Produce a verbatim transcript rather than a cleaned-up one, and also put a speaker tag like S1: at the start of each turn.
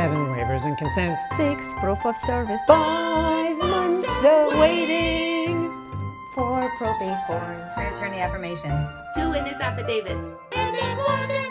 S1: Seven waivers and consents.
S2: Six proof of service.
S1: Five months of waiting.
S2: Four probate forms.
S3: Three attorney affirmations. Two witness affidavits.